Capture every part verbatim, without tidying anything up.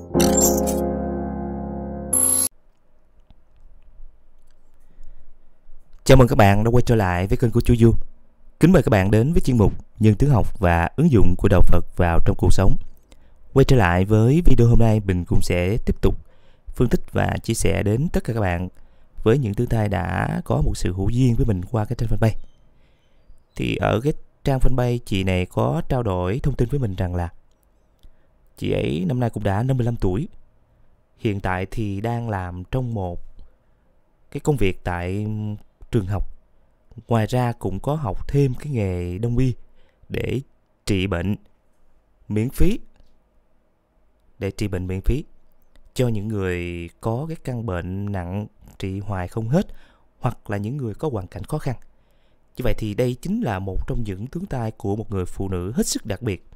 Chào mừng các bạn đã quay trở lại với kênh của Chú Du. Kính mời các bạn đến với chuyên mục Nhân tướng học và ứng dụng của đạo Phật vào trong cuộc sống. Quay trở lại với video hôm nay, mình cũng sẽ tiếp tục phân tích và chia sẻ đến tất cả các bạn với những tướng tay đã có một sự hữu duyên với mình qua cái trang fanpage. Thì ở cái trang fanpage, chị này có trao đổi thông tin với mình rằng là chị ấy năm nay cũng đã năm mươi lăm tuổi. Hiện tại thì đang làm trong một cái công việc tại trường học. Ngoài ra cũng có học thêm cái nghề đông y để trị bệnh miễn phí. Để trị bệnh miễn phí cho những người có cái căn bệnh nặng trị hoài không hết, hoặc là những người có hoàn cảnh khó khăn. Như vậy thì đây chính là một trong những tướng tay của một người phụ nữ hết sức đặc biệt.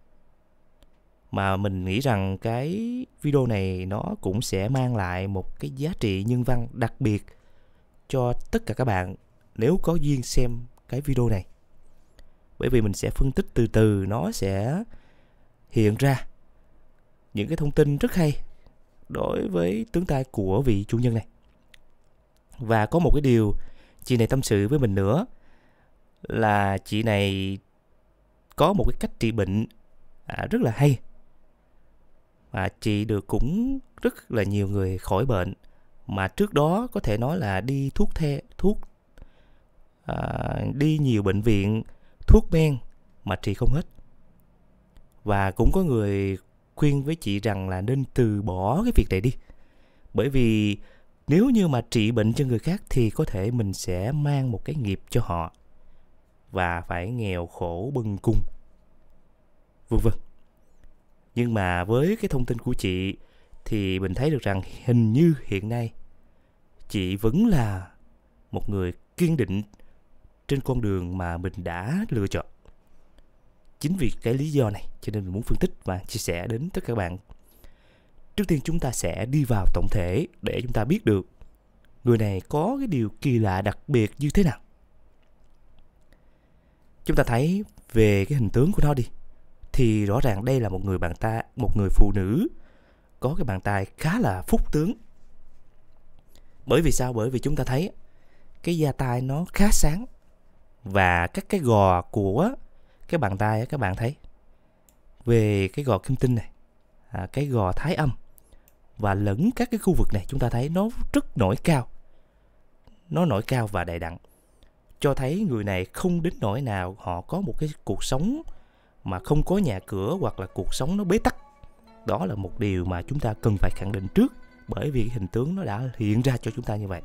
Mà mình nghĩ rằng cái video này nó cũng sẽ mang lại một cái giá trị nhân văn đặc biệt cho tất cả các bạn nếu có duyên xem cái video này. Bởi vì mình sẽ phân tích từ từ, nó sẽ hiện ra những cái thông tin rất hay đối với tướng tay của vị chủ nhân này. Và có một cái điều chị này tâm sự với mình nữa là chị này có một cái cách trị bệnh à, rất là hay. Và chị được cũng rất là nhiều người khỏi bệnh mà trước đó có thể nói là đi thuốc the thuốc à, đi nhiều bệnh viện, thuốc men mà trị không hết. Và cũng có người khuyên với chị rằng là nên từ bỏ cái việc này đi, bởi vì nếu như mà trị bệnh cho người khác thì có thể mình sẽ mang một cái nghiệp cho họ và phải nghèo khổ bần cùng, vân vân. Nhưng mà với cái thông tin của chị thì mình thấy được rằng hình như hiện nay chị vẫn là một người kiên định trên con đường mà mình đã lựa chọn. Chính vì cái lý do này cho nên mình muốn phân tích và chia sẻ đến tất cả các bạn. Trước tiên chúng ta sẽ đi vào tổng thể để chúng ta biết được người này có cái điều kỳ lạ đặc biệt như thế nào. Chúng ta thấy về cái hình tướng của nó đi, thì rõ ràng đây là một người bàn tay, một người phụ nữ có cái bàn tay khá là phúc tướng. Bởi vì sao? Bởi vì chúng ta thấy cái da tay nó khá sáng, và các cái gò của cái bàn tay các bạn thấy về cái gò kim tinh này, à, cái gò thái âm và lẫn các cái khu vực này, chúng ta thấy nó rất nổi cao, nó nổi cao và đầy đặn, cho thấy người này không đến nỗi nào họ có một cái cuộc sống mà không có nhà cửa hoặc là cuộc sống nó bế tắc. Đó là một điều mà chúng ta cần phải khẳng định trước, bởi vì cái hình tướng nó đã hiện ra cho chúng ta như vậy.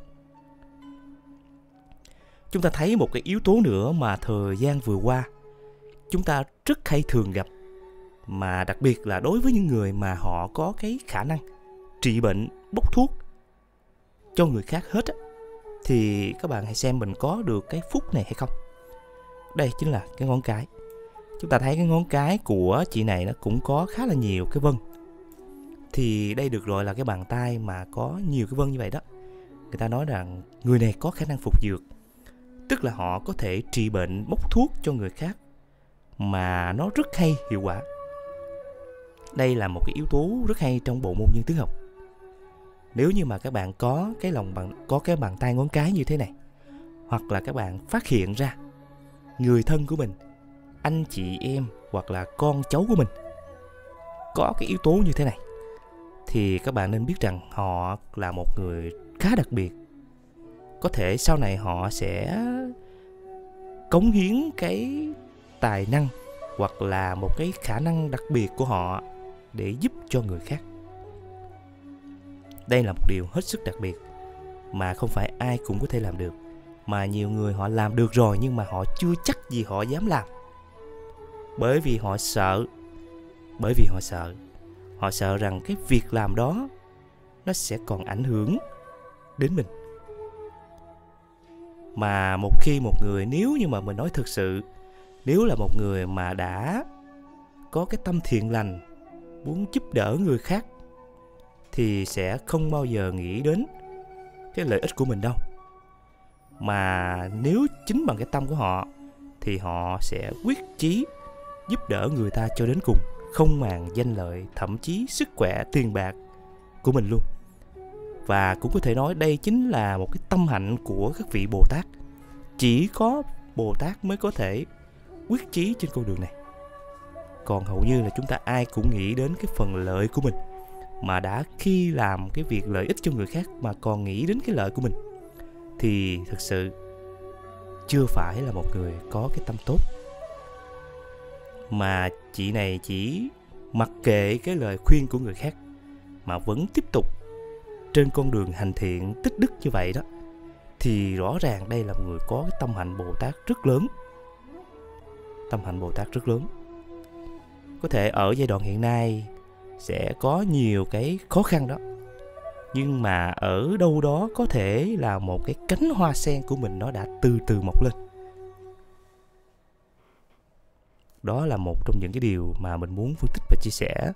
Chúng ta thấy một cái yếu tố nữa mà thời gian vừa qua chúng ta rất hay thường gặp, mà đặc biệt là đối với những người mà họ có cái khả năng trị bệnh bốc thuốc cho người khác hết á, thì các bạn hãy xem mình có được cái phúc này hay không. Đây chính là cái ngón cái. Chúng ta thấy cái ngón cái của chị này nó cũng có khá là nhiều cái vân. Thì đây được gọi là cái bàn tay mà có nhiều cái vân như vậy đó. Người ta nói rằng người này có khả năng phục dược, tức là họ có thể trị bệnh bốc thuốc cho người khác mà nó rất hay, hiệu quả. Đây là một cái yếu tố rất hay trong bộ môn nhân tướng học. Nếu như mà các bạn có cái lòng bằng có cái bàn tay ngón cái như thế này, hoặc là các bạn phát hiện ra người thân của mình, anh chị em hoặc là con cháu của mình có cái yếu tố như thế này, thì các bạn nên biết rằng họ là một người khá đặc biệt. Có thể sau này họ sẽ cống hiến cái tài năng hoặc là một cái khả năng đặc biệt của họ để giúp cho người khác. Đây là một điều hết sức đặc biệt mà không phải ai cũng có thể làm được, mà nhiều người họ làm được rồi nhưng mà họ chưa chắc gì họ dám làm. Bởi vì họ sợ Bởi vì họ sợ Họ sợ rằng cái việc làm đó nó sẽ còn ảnh hưởng đến mình. Mà một khi một người, nếu như mà mình nói thực sự, nếu là một người mà đã có cái tâm thiện lành, muốn giúp đỡ người khác, thì sẽ không bao giờ nghĩ đến cái lợi ích của mình đâu. Mà nếu chính bằng cái tâm của họ thì họ sẽ quyết chí giúp đỡ người ta cho đến cùng, không màng danh lợi, thậm chí sức khỏe, tiền bạc của mình luôn. Và cũng có thể nói đây chính là một cái tâm hạnh của các vị Bồ Tát. Chỉ có Bồ Tát mới có thể quyết chí trên con đường này. Còn hầu như là chúng ta ai cũng nghĩ đến cái phần lợi của mình, mà đã khi làm cái việc lợi ích cho người khác mà còn nghĩ đến cái lợi của mình, thì thực sự chưa phải là một người có cái tâm tốt. Mà chị này chỉ mặc kệ cái lời khuyên của người khác mà vẫn tiếp tục trên con đường hành thiện tích đức như vậy đó, thì rõ ràng đây là một người có cái tâm hạnh Bồ Tát rất lớn. Tâm hạnh Bồ Tát rất lớn. Có thể ở giai đoạn hiện nay sẽ có nhiều cái khó khăn đó, nhưng mà ở đâu đó có thể là một cái cánh hoa sen của mình nó đã từ từ mọc lên. Đó là một trong những cái điều mà mình muốn phân tích và chia sẻ.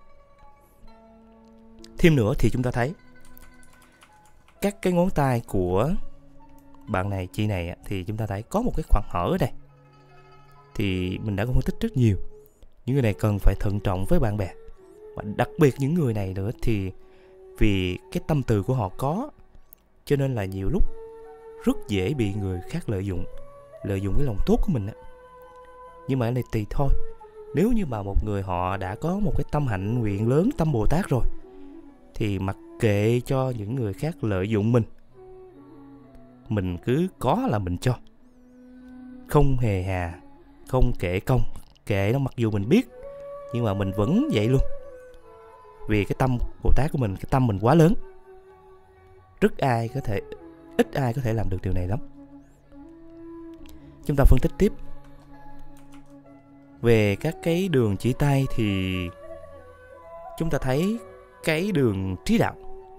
Thêm nữa thì chúng ta thấy các cái ngón tay của bạn này, chị này, thì chúng ta thấy có một cái khoảng hở ở đây. Thì mình đã phân tích rất nhiều. Những người này cần phải thận trọng với bạn bè. Và đặc biệt những người này nữa thì vì cái tâm từ của họ có, cho nên là nhiều lúc rất dễ bị người khác lợi dụng. Lợi dụng cái lòng tốt của mình á. Nhưng mà cái này tùy thôi. Nếu như mà một người họ đã có một cái tâm hạnh nguyện lớn, tâm Bồ Tát rồi, thì mặc kệ cho những người khác lợi dụng mình, mình cứ có là mình cho, không hề hà, không kể công. Kệ nó, mặc dù mình biết, nhưng mà mình vẫn vậy luôn. Vì cái tâm Bồ Tát của mình, cái tâm mình quá lớn. Rất ai có thể, ít ai có thể làm được điều này lắm. Chúng ta phân tích tiếp. Về các cái đường chỉ tay thì chúng ta thấy cái đường trí đạo.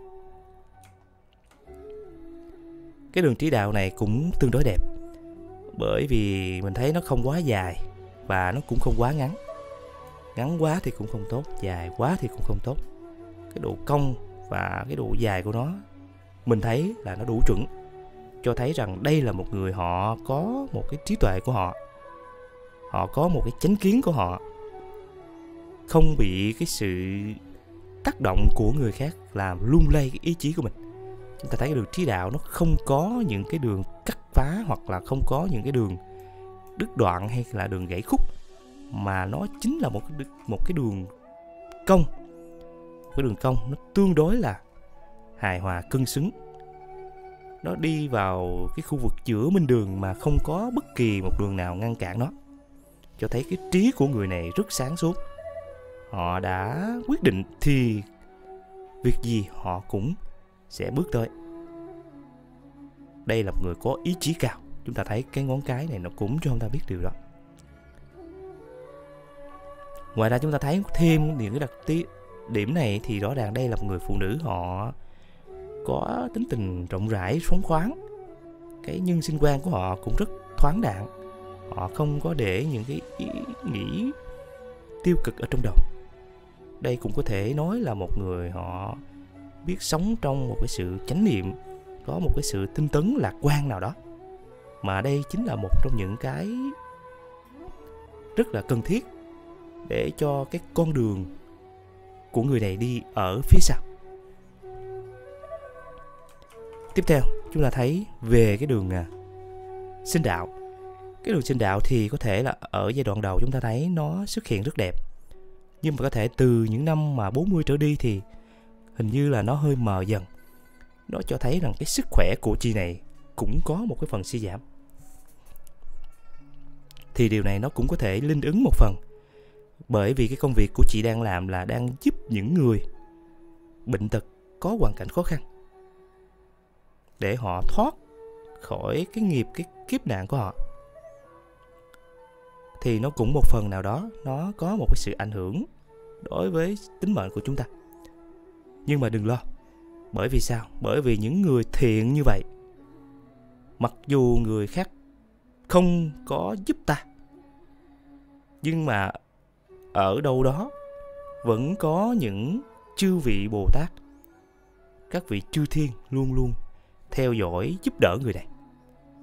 Cái đường trí đạo này cũng tương đối đẹp, bởi vì mình thấy nó không quá dài và nó cũng không quá ngắn. Ngắn quá thì cũng không tốt, dài quá thì cũng không tốt. Cái độ cong và cái độ dài của nó mình thấy là nó đủ chuẩn, cho thấy rằng đây là một người họ có một cái trí tuệ của họ, họ có một cái chánh kiến của họ, không bị cái sự tác động của người khác làm lung lay cái ý chí của mình. Chúng ta thấy cái đường trí đạo nó không có những cái đường cắt phá, hoặc là không có những cái đường đứt đoạn hay là đường gãy khúc, mà nó chính là một cái, một cái đường cong. Một cái đường cong nó tương đối là hài hòa, cân xứng. Nó đi vào cái khu vực giữa minh đường mà không có bất kỳ một đường nào ngăn cản nó, cho thấy cái trí của người này rất sáng suốt. Họ đã quyết định thì việc gì họ cũng sẽ bước tới. Đây là một người có ý chí cao. Chúng ta thấy cái ngón cái này nó cũng cho chúng ta biết điều đó. Ngoài ra chúng ta thấy thêm những cái đặc điểm này thì rõ ràng đây là một người phụ nữ họ có tính tình rộng rãi, phóng khoáng. Cái nhân sinh quan của họ cũng rất thoáng đãng. Họ không có để những cái ý nghĩ tiêu cực ở trong đầu. Đây cũng có thể nói là một người họ biết sống trong một cái sự chánh niệm, có một cái sự tinh tấn lạc quan nào đó. Mà đây chính là một trong những cái rất là cần thiết để cho cái con đường của người này đi ở phía sau. Tiếp theo chúng ta thấy về cái đường à, sinh đạo. Cái đường sinh đạo thì có thể là ở giai đoạn đầu chúng ta thấy nó xuất hiện rất đẹp, nhưng mà có thể từ những năm mà bốn mươi trở đi thì hình như là nó hơi mờ dần. Nó cho thấy rằng cái sức khỏe của chị này cũng có một cái phần suy giảm. Thì điều này nó cũng có thể linh ứng một phần, bởi vì cái công việc của chị đang làm là đang giúp những người bệnh tật có hoàn cảnh khó khăn, để họ thoát khỏi cái nghiệp, cái kiếp nạn của họ. Thì nó cũng một phần nào đó nó có một cái sự ảnh hưởng đối với tính mệnh của chúng ta. Nhưng mà đừng lo. Bởi vì sao? Bởi vì những người thiện như vậy, mặc dù người khác không có giúp ta, nhưng mà ở đâu đó vẫn có những chư vị Bồ Tát, các vị chư thiên luôn luôn theo dõi giúp đỡ người này.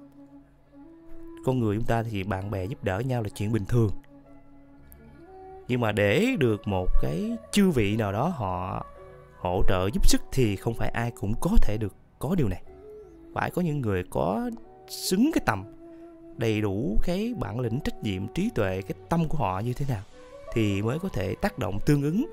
Con người chúng ta thì bạn bè giúp đỡ nhau là chuyện bình thường, Nhưng mà để được một cái chư vị nào đó họ hỗ trợ giúp sức thì không phải ai cũng có thể được có điều này. Phải có những người có xứng cái tầm, đầy đủ cái bản lĩnh, trách nhiệm, trí tuệ, cái tâm của họ như thế nào thì mới có thể tác động tương ứng,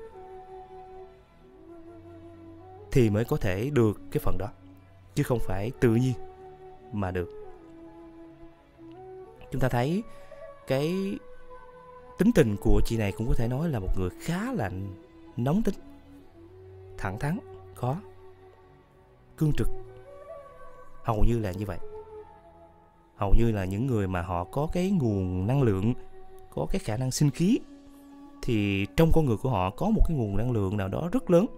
thì mới có thể được cái phần đó, chứ không phải tự nhiên mà được. Chúng ta thấy cái tính tình của chị này cũng có thể nói là một người khá là nóng tính, thẳng thắn, khó, cương trực. Hầu như là như vậy. Hầu như là những người mà họ có cái nguồn năng lượng, có cái khả năng sinh khí, thì trong con người của họ có một cái nguồn năng lượng nào đó rất lớn.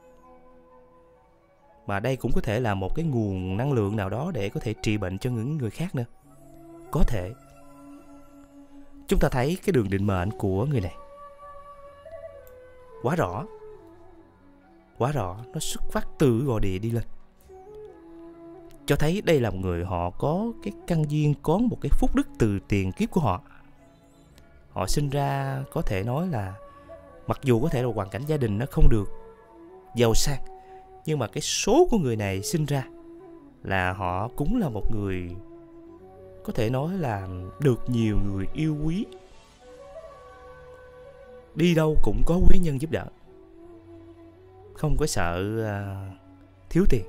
Mà đây cũng có thể là một cái nguồn năng lượng nào đó để có thể trị bệnh cho những người khác nữa. Có thể. Chúng ta thấy cái đường định mệnh của người này quá rõ. Quá rõ, nó xuất phát từ Gò Địa đi lên, cho thấy đây là một người họ có cái căn duyên, có một cái phúc đức từ tiền kiếp của họ. Họ sinh ra có thể nói là, mặc dù có thể là hoàn cảnh gia đình nó không được giàu sang, nhưng mà cái số của người này sinh ra là họ cũng là một người có thể nói là được nhiều người yêu quý. Đi đâu cũng có quý nhân giúp đỡ, không có sợ uh, thiếu tiền.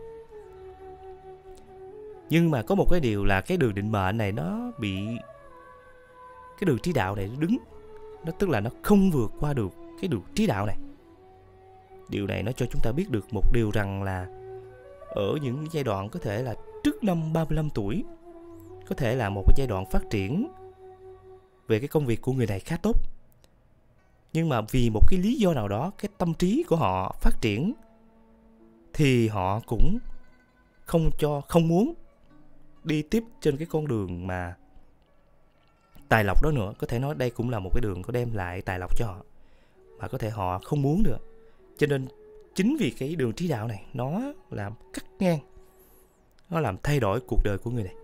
Nhưng mà có một cái điều là cái đường định mệnh này nó bị, cái đường trí đạo này nó đứng, nó tức là nó không vượt qua được cái đường trí đạo này. Điều này nó cho chúng ta biết được một điều rằng là ở những giai đoạn có thể là trước năm ba mươi lăm tuổi, có thể là một cái giai đoạn phát triển về cái công việc của người này khá tốt. Nhưng mà vì một cái lý do nào đó, cái tâm trí của họ phát triển thì họ cũng không cho, không muốn đi tiếp trên cái con đường mà tài lộc đó nữa. Có thể nói đây cũng là một cái đường có đem lại tài lộc cho họ, mà có thể họ không muốn nữa. Cho nên chính vì cái đường trí đạo này nó làm cắt ngang, nó làm thay đổi cuộc đời của người này.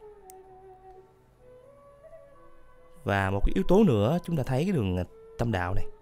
Và một cái yếu tố nữa, chúng ta thấy cái đường tâm đạo này.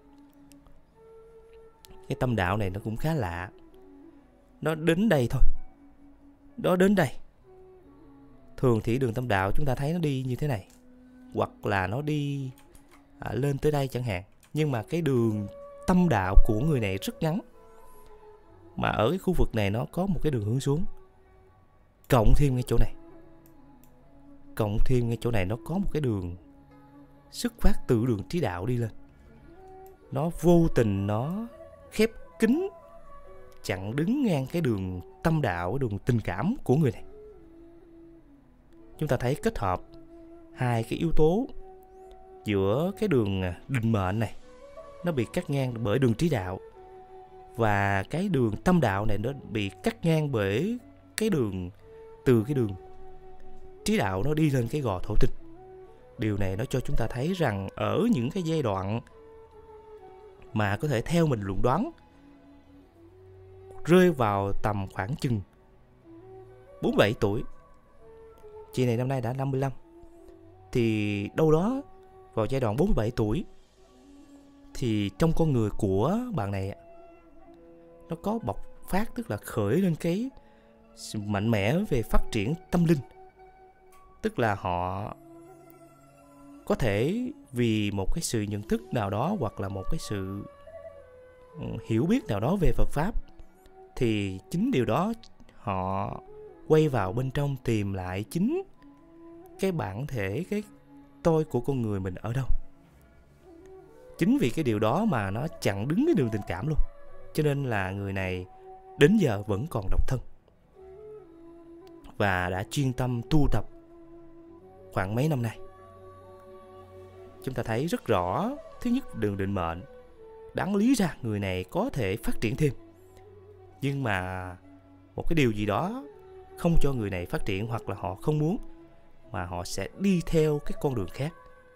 Cái tâm đạo này nó cũng khá lạ. Nó đến đây thôi, nó đến đây. Thường thì đường tâm đạo chúng ta thấy nó đi như thế này, hoặc là nó đi à, lên tới đây chẳng hạn. Nhưng mà cái đường tâm đạo của người này rất ngắn, mà ở cái khu vực này nó có một cái đường hướng xuống. Cộng thêm ngay chỗ này, cộng thêm ngay chỗ này nó có một cái đường xuất phát từ đường trí đạo đi lên. Nó vô tình nó khép kín, chặn đứng ngang cái đường tâm đạo, đường tình cảm của người này. Chúng ta thấy kết hợp hai cái yếu tố giữa cái đường định mệnh này, nó bị cắt ngang bởi đường trí đạo, và cái đường tâm đạo này nó bị cắt ngang bởi cái đường, từ cái đường trí đạo nó đi lên cái gò thổ tinh. Điều này nó cho chúng ta thấy rằng ở những cái giai đoạn mà có thể theo mình luận đoán rơi vào tầm khoảng chừng bốn mươi bảy tuổi, chị này năm nay đã năm mươi lăm, thì đâu đó vào giai đoạn bốn mươi bảy tuổi thì trong con người của bạn này nó có bộc phát, tức là khởi lên cái sự mạnh mẽ về phát triển tâm linh. Tức là họ có thể vì một cái sự nhận thức nào đó, hoặc là một cái sự hiểu biết nào đó về Phật Pháp, thì chính điều đó họ quay vào bên trong tìm lại chính cái bản thể, cái tôi của con người mình ở đâu. Chính vì cái điều đó mà nó chặn đứng cái đường tình cảm luôn. Cho nên là người này đến giờ vẫn còn độc thân, và đã chuyên tâm tu tập khoảng mấy năm nay. Chúng ta thấy rất rõ, thứ nhất đường định mệnh, đáng lý ra người này có thể phát triển thêm, nhưng mà một cái điều gì đó không cho người này phát triển, hoặc là họ không muốn, mà họ sẽ đi theo cái con đường khác.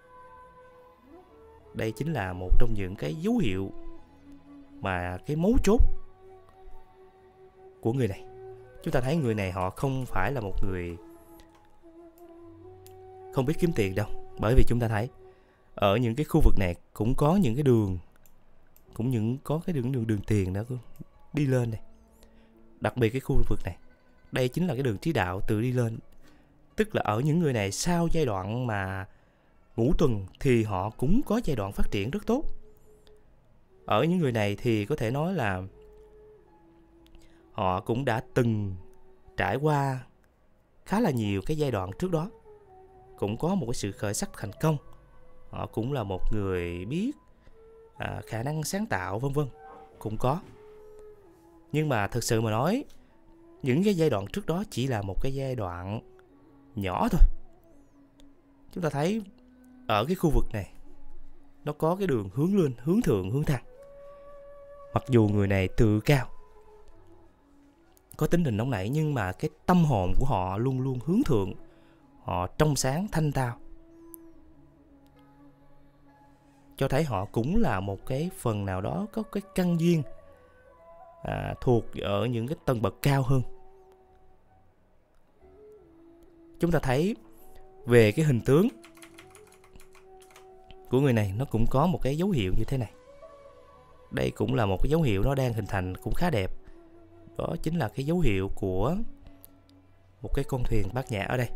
Đây chính là một trong những cái dấu hiệu mà cái mấu chốt của người này. Chúng ta thấy người này họ không phải là một người không biết kiếm tiền đâu. Bởi vì chúng ta thấy ở những cái khu vực này cũng có những cái đường, cũng những có cái đường đường đường tiền đó đi lên này. Đặc biệt cái khu vực này, đây chính là cái đường trí đạo tự đi lên. Tức là ở những người này sau giai đoạn mà ngũ tuần thì họ cũng có giai đoạn phát triển rất tốt. Ở những người này thì có thể nói là họ cũng đã từng trải qua khá là nhiều cái giai đoạn trước đó, cũng có một cái sự khởi sắc thành công. Họ cũng là một người biết à, khả năng sáng tạo vân vân cũng có. Nhưng mà thực sự mà nói, những cái giai đoạn trước đó chỉ là một cái giai đoạn nhỏ thôi. Chúng ta thấy ở cái khu vực này nó có cái đường hướng lên, hướng thượng, hướng thăng. Mặc dù người này tự cao, có tính tình nóng nảy, nhưng mà cái tâm hồn của họ luôn luôn hướng thượng. Họ trong sáng thanh tao, cho thấy họ cũng là một cái phần nào đó có cái căn duyên à, thuộc ở những cái tầng bậc cao hơn. Chúng ta thấy về cái hình tướng của người này, nó cũng có một cái dấu hiệu như thế này. Đây cũng là một cái dấu hiệu nó đang hình thành cũng khá đẹp. Đó chính là cái dấu hiệu của một cái con thuyền bát nhã ở đây.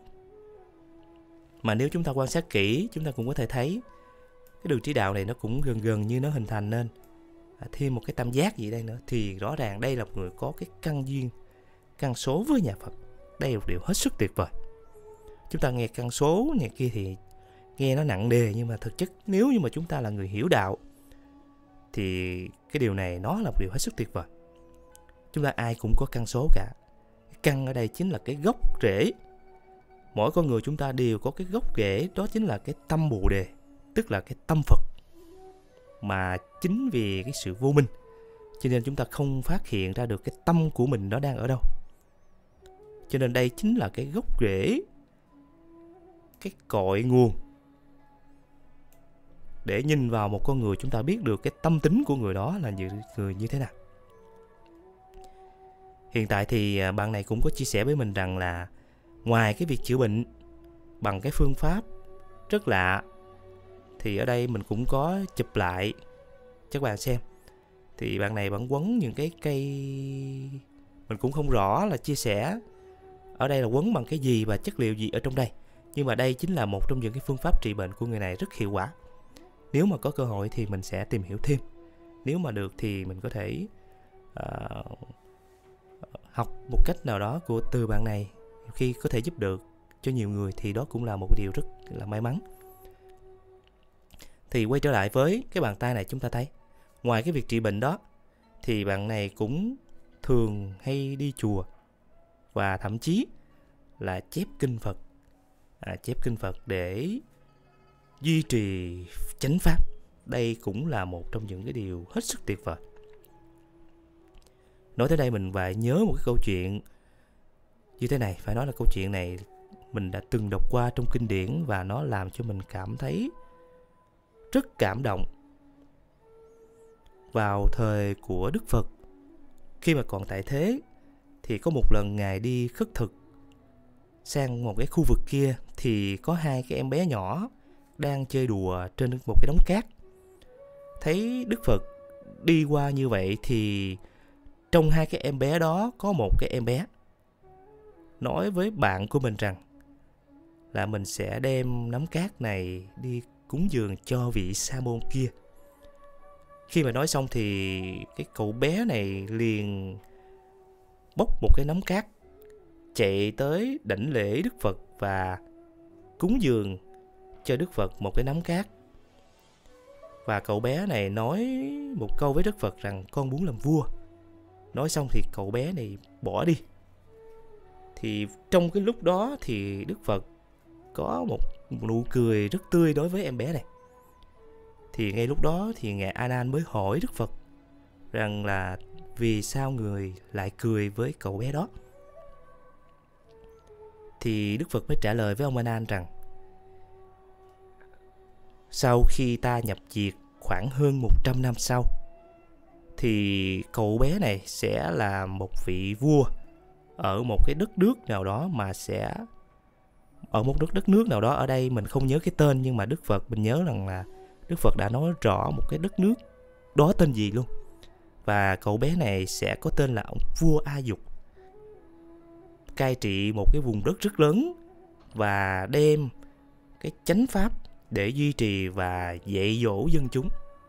Mà nếu chúng ta quan sát kỹ, chúng ta cũng có thể thấy cái đường trí đạo này nó cũng gần gần như nó hình thành nên à, thêm một cái tam giác gì đây nữa. Thì rõ ràng đây là một người có cái căn duyên, căn số với nhà Phật. Đây là một điều hết sức tuyệt vời. Chúng ta nghe căn số này kia thì nghe nó nặng nề, nhưng mà thực chất nếu như mà chúng ta là người hiểu đạo thì cái điều này nó là một điều hết sức tuyệt vời. Chúng ta ai cũng có căn số cả. Căn ở đây chính là cái gốc rễ. Mỗi con người chúng ta đều có cái gốc rễ, đó chính là cái tâm Bồ Đề, tức là cái tâm Phật. Mà chính vì cái sự vô minh, cho nên chúng ta không phát hiện ra được cái tâm của mình nó đang ở đâu. Cho nên đây chính là cái gốc rễ, cái cội nguồn để nhìn vào một con người chúng ta biết được cái tâm tính của người đó là như, người như thế nào. Hiện tại thì bạn này cũng có chia sẻ với mình rằng là ngoài cái việc chữa bệnh bằng cái phương pháp rất lạ, thì ở đây mình cũng có chụp lại cho các bạn xem. Thì bạn này bạn quấn những cái cây, mình cũng không rõ là chia sẻ ở đây là quấn bằng cái gì và chất liệu gì ở trong đây. Nhưng mà đây chính là một trong những cái phương pháp trị bệnh của người này rất hiệu quả. Nếu mà có cơ hội thì mình sẽ tìm hiểu thêm. Nếu mà được thì mình có thể uh, học một cách nào đó của từ bạn này. Khi có thể giúp được cho nhiều người thì đó cũng là một điều rất là may mắn. Thì quay trở lại với cái bàn tay này, chúng ta thấy ngoài cái việc trị bệnh đó thì bạn này cũng thường hay đi chùa và thậm chí là chép kinh Phật, à, chép kinh Phật để duy trì chánh pháp. Đây cũng là một trong những cái điều hết sức tuyệt vời. Nói tới đây mình phải nhớ một cái câu chuyện như thế này. Phải nói là câu chuyện này mình đã từng đọc qua trong kinh điển và nó làm cho mình cảm thấy rất cảm động. Vào thời của Đức Phật, khi mà còn tại thế, thì có một lần Ngài đi khất thực sang một cái khu vực kia, thì có hai cái em bé nhỏ đang chơi đùa trên một cái đống cát. Thấy Đức Phật đi qua như vậy thì trong hai cái em bé đó có một cái em bé nói với bạn của mình rằng là mình sẽ đem nắm cát này đi cúng dường cho vị sa môn kia. Khi mà nói xong thì cái cậu bé này liền bốc một cái nắm cát, chạy tới đảnh lễ Đức Phật và cúng dường cho Đức Phật một cái nắm cát. Và cậu bé này nói một câu với Đức Phật rằng con muốn làm vua. Nói xong thì cậu bé này bỏ đi. Thì trong cái lúc đó thì Đức Phật có một nụ cười rất tươi đối với em bé này. Thì ngay lúc đó thì Ngài A Nan mới hỏi Đức Phật rằng là vì sao người lại cười với cậu bé đó. Thì Đức Phật mới trả lời với ông A Nan rằng sau khi ta nhập diệt khoảng hơn một trăm năm sau, thì cậu bé này sẽ là một vị vua ở một cái đất nước nào đó mà sẽ ở một đất đất nước nào đó. Ở đây mình không nhớ cái tên, nhưng mà Đức Phật mình nhớ rằng là Đức Phật đã nói rõ một cái đất nước đó tên gì luôn. Và cậu bé này sẽ có tên là ông vua A Dục, cai trị một cái vùng đất rất lớn và đem cái chánh pháp để duy trì và dạy dỗ dân chúng.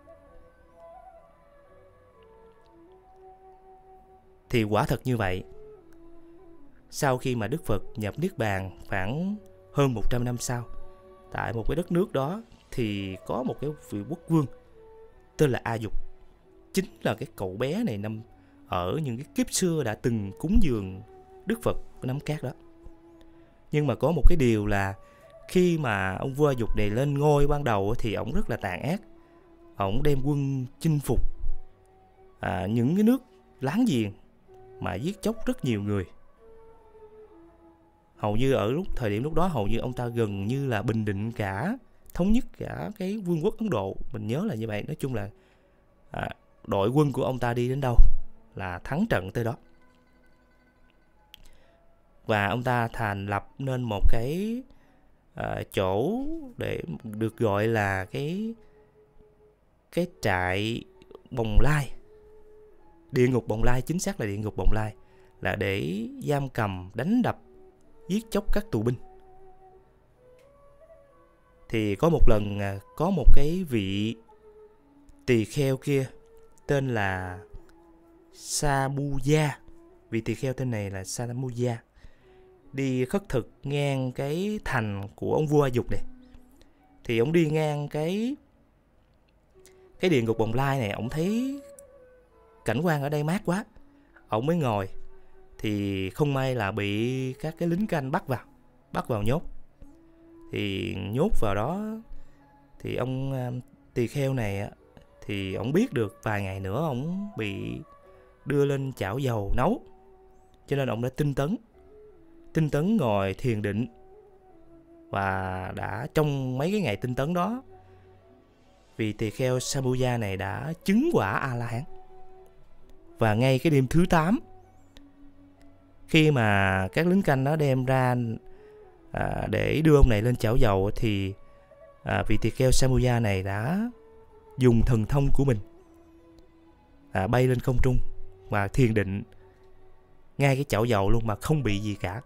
Thì quả thật như vậy, sau khi mà Đức Phật nhập Niết Bàn khoảng hơn một trăm năm sau, tại một cái đất nước đó thì có một cái vị quốc vương tên là A Dục. Chính là cái cậu bé này nằm ở những cái kiếp xưa đã từng cúng dường Đức Phật cái nắm cát đó. Nhưng mà có một cái điều là khi mà ông vua A Dục này lên ngôi ban đầu thì ổng rất là tàn ác. Ổng đem quân chinh phục à, những cái nước láng giềng mà giết chóc rất nhiều người. Hầu như ở lúc thời điểm lúc đó hầu như ông ta gần như là bình định cả, thống nhất cả cái vương quốc Ấn Độ. Mình nhớ là như vậy. Nói chung là à, đội quân của ông ta đi đến đâu là thắng trận tới đó. Và ông ta thành lập nên một cái à, chỗ để được gọi là cái cái trại Bồng Lai, địa ngục Bồng Lai, chính xác là địa ngục Bồng Lai, là để giam cầm, đánh đập, giết chóc các tù binh. Thì có một lần có một cái vị tỳ kheo kia tên là Sabuya, vị tỳ kheo tên này là Sabuya, đi khất thực ngang cái thành của ông vua A Dục này. Thì ông đi ngang cái cái địa ngục Bồng Lai này, ông thấy cảnh quan ở đây mát quá, ông mới ngồi. Thì không may là bị các cái lính canh bắt vào, bắt vào nhốt. Thì nhốt vào đó thì ông tỳ kheo này thì ông biết được vài ngày nữa ông bị đưa lên chảo dầu nấu, cho nên ông đã tinh tấn tinh tấn ngồi thiền định. Và đã trong mấy cái ngày tinh tấn đó, vị tỳ kheo Sabuya này đã chứng quả A-la-hán. Và ngay cái đêm thứ tám, khi mà các lính canh nó đem ra à, để đưa ông này lên chảo dầu, thì à, vị tỳ kheo Sabuya này đã dùng thần thông của mình à, bay lên không trung và thiền định ngay cái chảo dầu luôn mà không bị gì cả.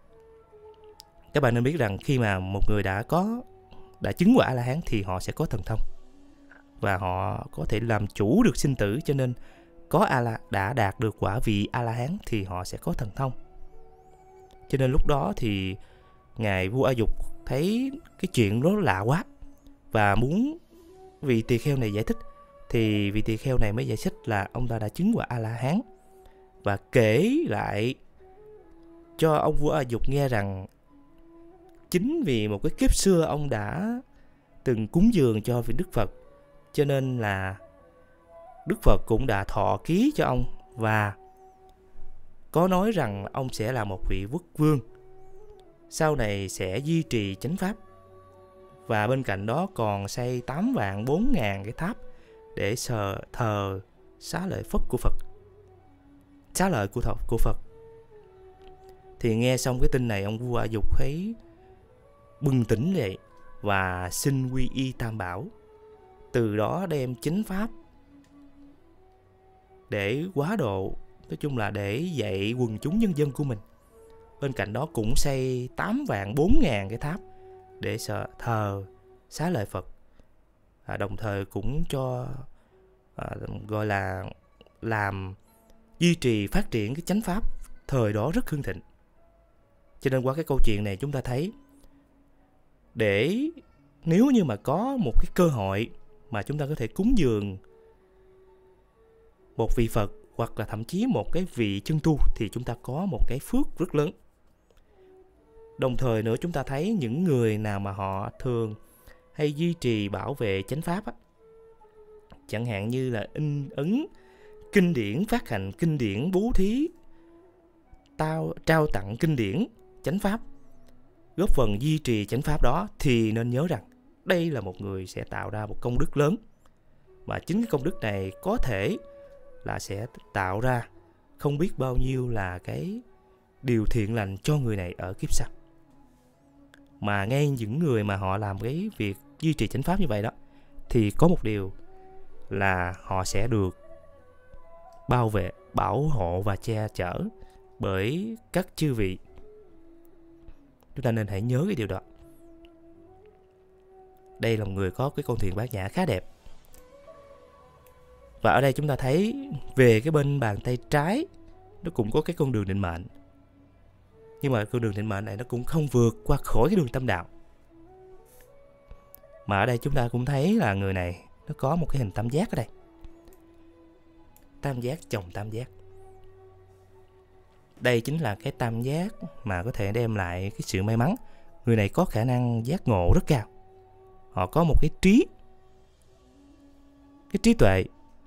Các bạn nên biết rằng khi mà một người đã có đã chứng quả A-la-hán thì họ sẽ có thần thông và họ có thể làm chủ được sinh tử. Cho nên có A-la đã đạt được quả vị A-la-hán thì họ sẽ có thần thông. Cho nên lúc đó thì ngài vua A Dục thấy cái chuyện đó lạ quá và muốn vị tỳ kheo này giải thích. Thì vị tỳ kheo này mới giải thích là ông ta đã chứng quả A-la-hán và kể lại cho ông vua A Dục nghe rằng chính vì một cái kiếp xưa ông đã từng cúng dường cho vị Đức Phật, cho nên là Đức Phật cũng đã thọ ký cho ông và có nói rằng ông sẽ là một vị quốc vương, sau này sẽ duy trì chánh pháp. Và bên cạnh đó còn xây tám vạn bốn ngàn cái tháp để sờ, thờ xá lợi Phất của Phật, xá lợi của, thọ, của Phật. Thì nghe xong cái tin này, ông vua A Dục thấy bừng tỉnh dậy và xin quy y Tam Bảo. Từ đó đem chánh pháp để hóa độ, nói chung là để dạy quần chúng nhân dân của mình. Bên cạnh đó cũng xây tám vạn bốn ngàn cái tháp để thờ xá lợi Phật. À, đồng thời cũng cho à, gọi là làm duy trì phát triển cái chánh pháp thời đó rất hưng thịnh. Cho nên qua cái câu chuyện này chúng ta thấy, để nếu như mà có một cái cơ hội mà chúng ta có thể cúng dường một vị Phật hoặc là thậm chí một cái vị chân tu thì chúng ta có một cái phước rất lớn. Đồng thời nữa chúng ta thấy những người nào mà họ thường hay duy trì bảo vệ chánh pháp á, chẳng hạn như là in ấn kinh điển, phát hành kinh điển, bố thí, tao trao tặng kinh điển chánh pháp, góp phần duy trì chánh pháp đó, thì nên nhớ rằng đây là một người sẽ tạo ra một công đức lớn. Mà chính cái công đức này có thể là sẽ tạo ra không biết bao nhiêu là cái điều thiện lành cho người này ở kiếp sau. Mà ngay những người mà họ làm cái việc duy trì chánh pháp như vậy đó, thì có một điều là họ sẽ được bao vệ, bảo hộ và che chở bởi các chư vị. Chúng ta nên hãy nhớ cái điều đó. Đây là một người có cái con thuyền bát nhã khá đẹp. Và ở đây chúng ta thấy về cái bên bàn tay trái nó cũng có cái con đường định mệnh. Nhưng mà con đường định mệnh này nó cũng không vượt qua khỏi cái đường tâm đạo. Mà ở đây chúng ta cũng thấy là người này nó có một cái hình tam giác ở đây. Tam giác chồng tam giác. Đây chính là cái tam giác mà có thể đem lại cái sự may mắn. Người này có khả năng giác ngộ rất cao. Họ có một cái trí, cái trí tuệ.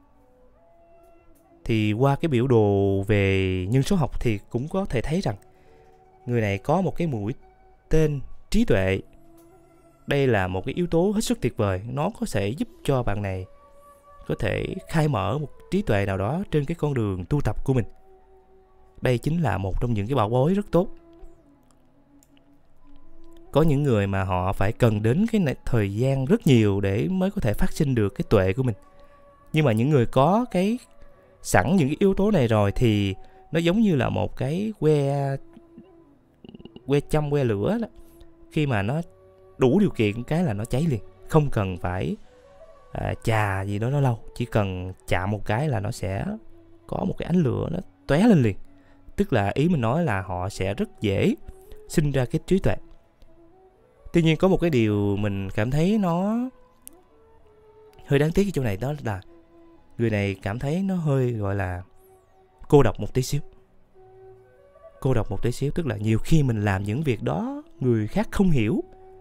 Thì qua cái biểu đồ về nhân số học thì cũng có thể thấy rằng người này có một cái mũi tên trí tuệ. Đây là một cái yếu tố hết sức tuyệt vời. Nó có thể giúp cho bạn này có thể khai mở một trí tuệ nào đó trên cái con đường tu tập của mình. Đây chính là một trong những cái bảo bối rất tốt. Có những người mà họ phải cần đến cái thời gian rất nhiều để mới có thể phát sinh được cái tuệ của mình. Nhưng mà những người có cái sẵn những cái yếu tố này rồi thì nó giống như là một cái que que châm, que lửa đó. Khi mà nó đủ điều kiện cái là nó cháy liền. Không cần phải à, chà gì đó nó lâu. Chỉ cần chạm một cái là nó sẽ có một cái ánh lửa nó tóe lên liền. Tức là ý mình nói là họ sẽ rất dễ sinh ra cái trí tuệ. Tuy nhiên có một cái điều mình cảm thấy nó hơi đáng tiếc ở chỗ này, đó là người này cảm thấy nó hơi gọi là cô độc một tí xíu. Cô độc một tí xíu tức là nhiều khi mình làm những việc đó người khác không hiểu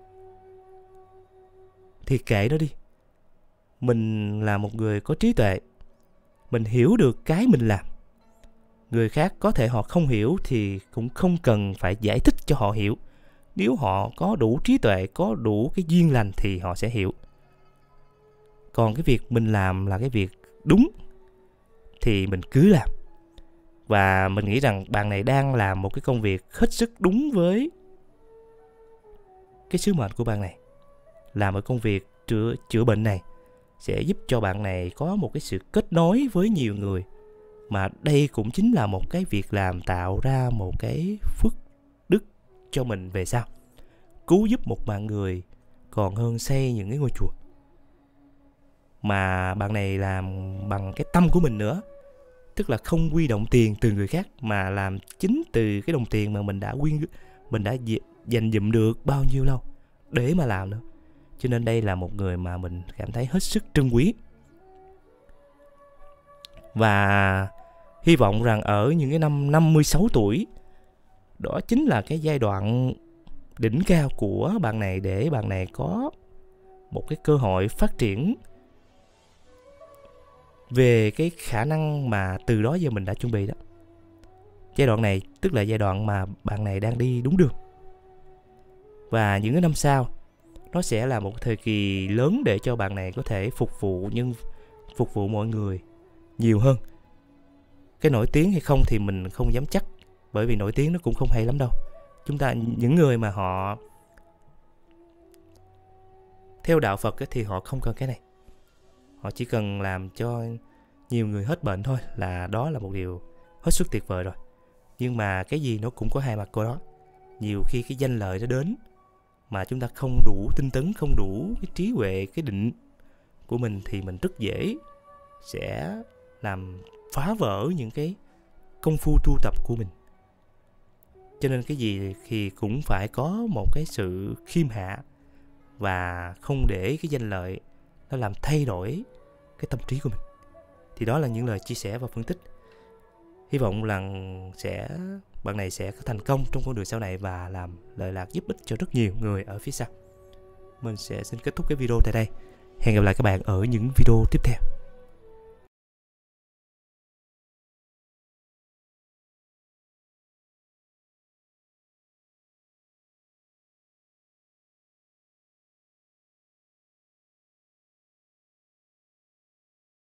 thì kệ đó đi. Mình là một người có trí tuệ, mình hiểu được cái mình làm. Người khác có thể họ không hiểu thì cũng không cần phải giải thích cho họ hiểu. Nếu họ có đủ trí tuệ, có đủ cái duyên lành thì họ sẽ hiểu. Còn cái việc mình làm là cái việc đúng thì mình cứ làm. Và mình nghĩ rằng bạn này đang làm một cái công việc hết sức đúng với cái sứ mệnh của bạn này. Làm một công việc chữa, chữa bệnh này sẽ giúp cho bạn này có một cái sự kết nối với nhiều người. Mà đây cũng chính là một cái việc làm tạo ra một cái phước đức cho mình về sau. Cứu giúp một mạng người còn hơn xây những cái ngôi chùa. Mà bạn này làm bằng cái tâm của mình nữa. Tức là không huy động tiền từ người khác mà làm chính từ cái đồng tiền mà mình đã quyên, mình đã dành dụm được bao nhiêu lâu để mà làm nữa. Cho nên đây là một người mà mình cảm thấy hết sức trân quý. Và hy vọng rằng ở những cái năm năm mươi sáu tuổi, đó chính là cái giai đoạn đỉnh cao của bạn này để bạn này có một cái cơ hội phát triển về cái khả năng mà từ đó giờ mình đã chuẩn bị đó. Giai đoạn này tức là giai đoạn mà bạn này đang đi đúng đường. Và những cái năm sau nó sẽ là một thời kỳ lớn để cho bạn này có thể phục vụ nhưng phục vụ mọi người nhiều hơn. Cái nổi tiếng hay không thì mình không dám chắc, bởi vì nổi tiếng nó cũng không hay lắm đâu. Chúng ta, những người mà họ theo đạo Phật thì họ không cần cái này. Họ chỉ cần làm cho nhiều người hết bệnh thôi là đó là một điều hết sức tuyệt vời rồi. Nhưng mà cái gì nó cũng có hai mặt của đó. Nhiều khi cái danh lợi nó đến mà chúng ta không đủ tinh tấn, không đủ cái trí huệ, cái định của mình thì mình rất dễ sẽ làm phá vỡ những cái công phu tu tập của mình. Cho nên cái gì thì cũng phải có một cái sự khiêm hạ và không để cái danh lợi nó làm thay đổi cái tâm trí của mình. Thì đó là những lời chia sẻ và phân tích. Hy vọng rằng sẽ bạn này sẽ thành công trong con đường sau này và làm lợi lạc giúp ích cho rất nhiều người ở phía sau. Mình sẽ xin kết thúc cái video tại đây. Hẹn gặp lại các bạn ở những video tiếp theo.